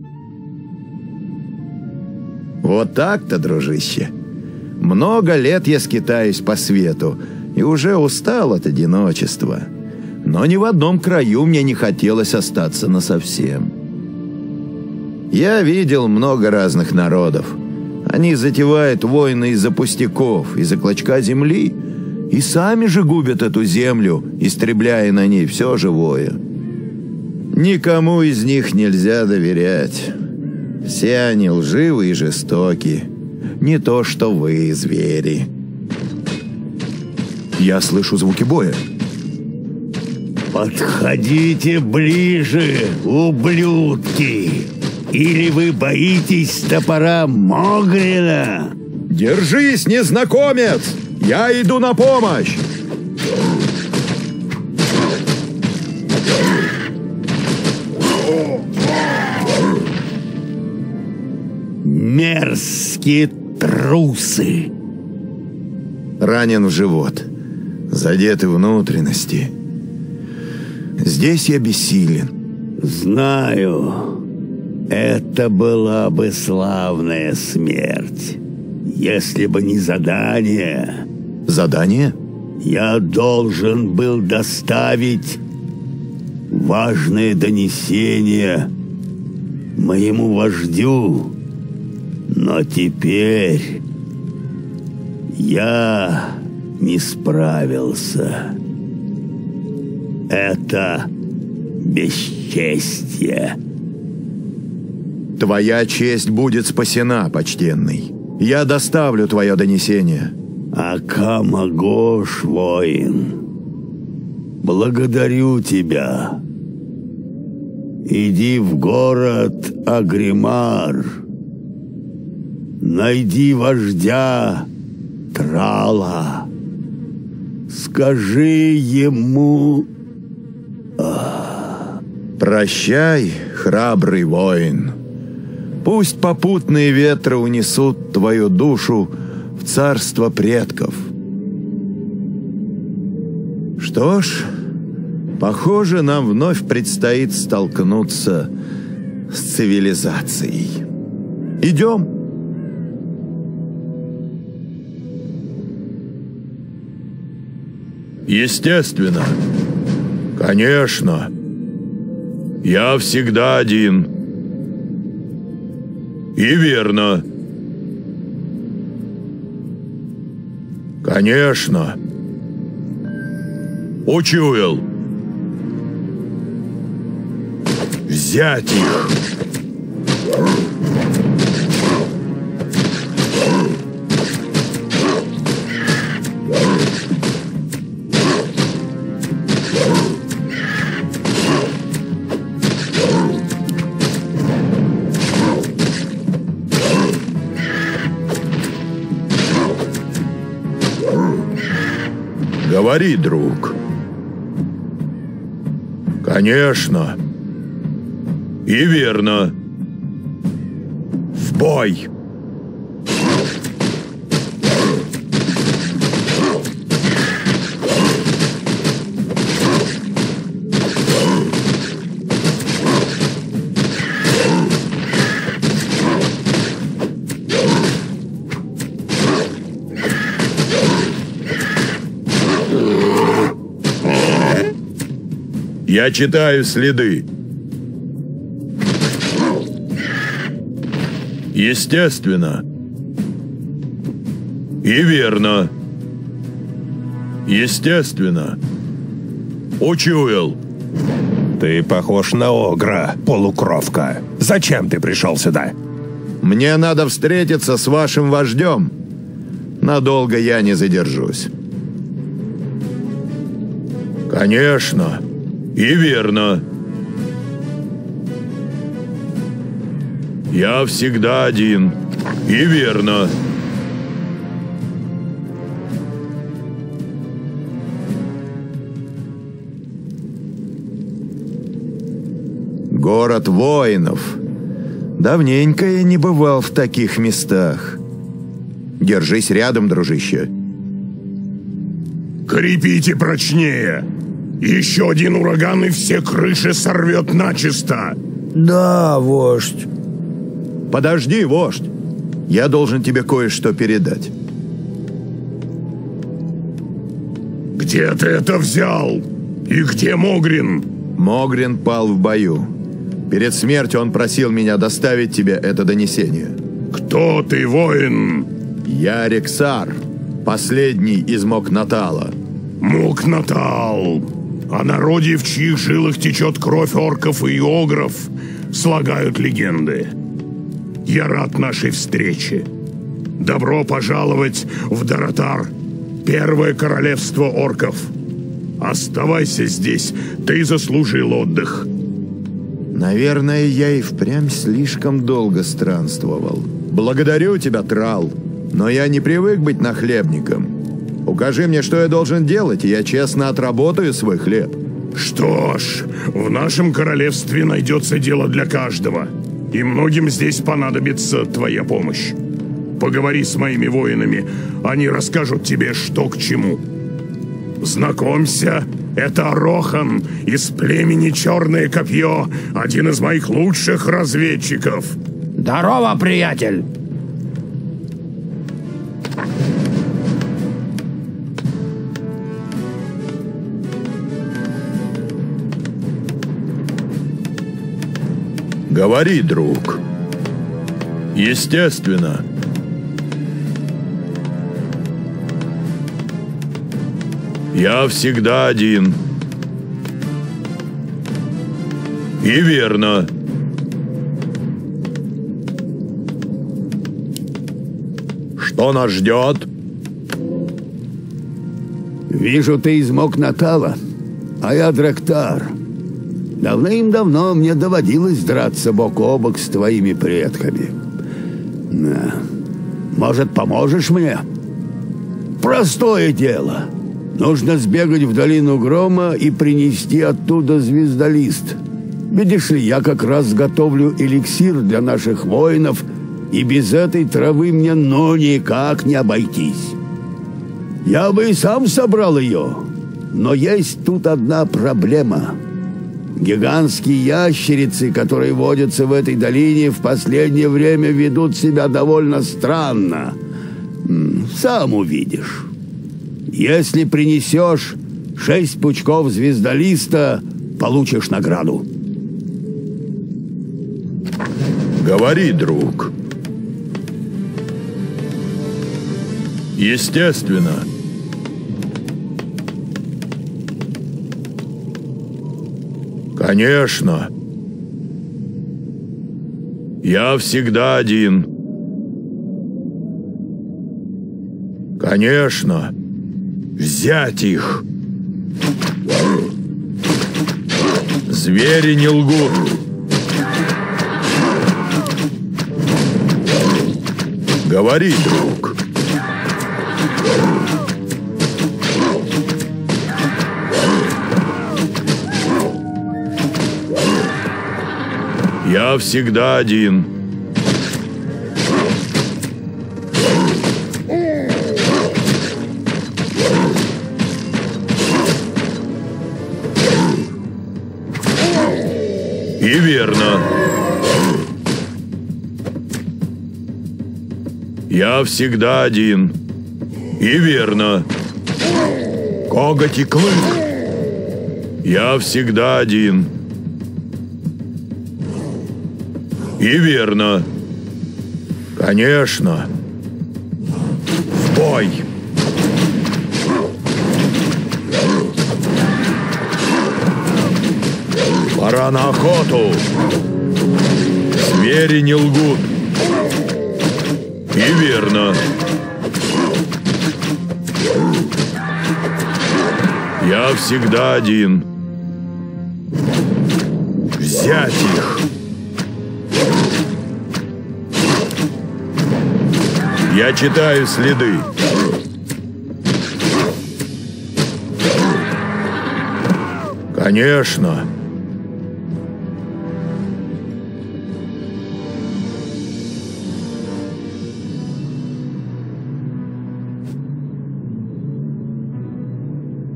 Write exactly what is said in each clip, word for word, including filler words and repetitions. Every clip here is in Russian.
Вот так-то, дружище. Много лет я скитаюсь по свету и уже устал от одиночества. Но ни в одном краю мне не хотелось остаться насовсем. Я видел много разных народов. Они затевают войны из-за пустяков, из-за клочка земли, и сами же губят эту землю, истребляя на ней все живое. Никому из них нельзя доверять. Все они лживы и жестоки. Не то что вы, звери. Я слышу звуки боя. Подходите ближе, ублюдки! Или вы боитесь топора Могрина? Держись, незнакомец! Я иду на помощь! Мерзкие трусы! Ранен в живот. Задеты внутренности. Здесь я бессилен. Знаю. Это была бы славная смерть, если бы не задание. Задание? Я должен был доставить важное донесение моему вождю, но теперь я не справился. Это бесчестье. Твоя честь будет спасена, почтенный. Я доставлю твое донесение. Акамагош, воин, благодарю тебя. Иди в город Агримар. Найди вождя Трала. Скажи ему... Прощай, храбрый воин. Пусть попутные ветры унесут твою душу в царство предков. Что ж, похоже, нам вновь предстоит столкнуться с цивилизацией. Идем. Естественно. Конечно. Я всегда один. И верно. Конечно. Учуял. Взять их. Говори, друг. Конечно. И верно. В бой. Я читаю следы. Естественно. И верно. Естественно. Учуял. Ты похож на огра, полукровка. Зачем ты пришел сюда? Мне надо встретиться с вашим вождем. Надолго я не задержусь. Конечно. И верно. Я всегда один. И верно. Город воинов. Давненько я не бывал в таких местах. Держись рядом, дружище. Крепите прочнее. Еще один ураган, и все крыши сорвет начисто. Да, вождь. Подожди, вождь. Я должен тебе кое-что передать. Где ты это взял? И где Могрин? Могрин пал в бою. Перед смертью он просил меня доставить тебе это донесение. Кто ты, воин? Я Рексар, последний из Мокнатала. Мокнатал. О народе, в чьих жилах течет кровь орков и огров, слагают легенды. Я рад нашей встрече. Добро пожаловать в Даратар, первое королевство орков. Оставайся здесь, ты заслужил отдых. Наверное, я и впрямь слишком долго странствовал. Благодарю тебя, Трал, но я не привык быть нахлебником. Укажи мне, что я должен делать, и я честно отработаю свой хлеб. Что ж, в нашем королевстве найдется дело для каждого, и многим здесь понадобится твоя помощь. Поговори с моими воинами, они расскажут тебе, что к чему. Знакомься, это Рохан из племени Черное Копье, один из моих лучших разведчиков. Здорово, приятель. Говори, друг. Естественно. Я всегда один. И верно. Что нас ждет? Вижу, ты из Мокнатала, а я Драктар. Давным-давно мне доводилось драться бок о бок с твоими предками. Да. Может, поможешь мне? Простое дело. Нужно сбегать в долину Грома и принести оттуда звездолист. Видишь ли, я как раз готовлю эликсир для наших воинов, и без этой травы мне ну никак не обойтись. Я бы и сам собрал ее, но есть тут одна проблема. Гигантские ящерицы, которые водятся в этой долине, в последнее время ведут себя довольно странно. Сам увидишь. Если принесешь шесть пучков звездолиста, получишь награду. Говори, друг. Естественно. Конечно. Я всегда один. Конечно. Взять их. Звери не лгут. Говори, друг. Я всегда один. И верно. Я всегда один. И верно. Коготь и клык. Я всегда один. И верно. Конечно. В бой. Пора на охоту. Звери не лгут. И верно. Я всегда один. Взять их. Я читаю следы. Конечно.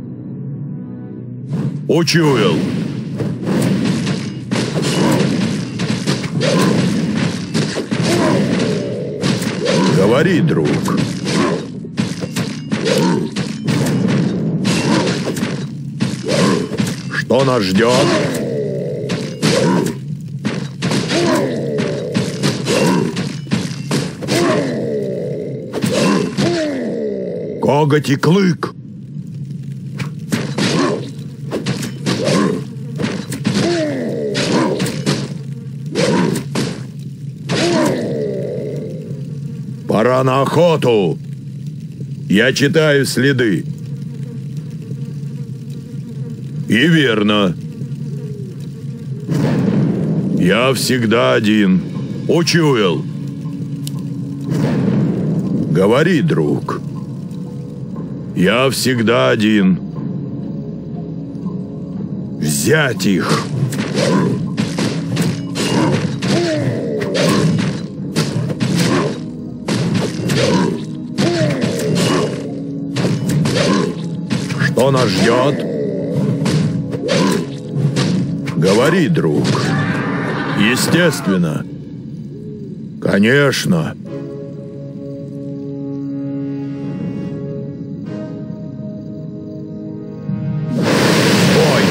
Учуял. Говори, друг. Что нас ждет? Коготь и клык. Пора на охоту. Я читаю следы. И верно. Я всегда один. Учуял. Говори, друг. Я всегда один. Взять их. Что нас ждет? Говори, друг. Естественно. Конечно. Бой.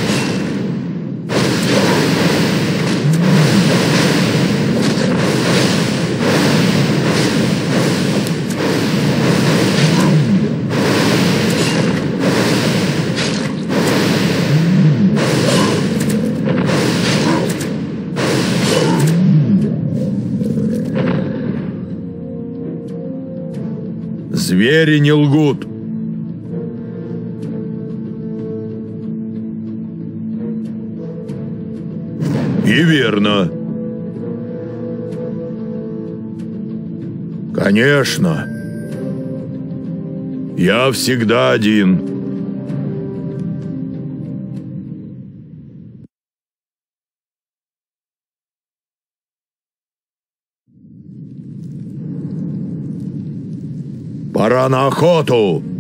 Звери не лгут. И верно. Конечно. Я всегда один. Пора на охоту.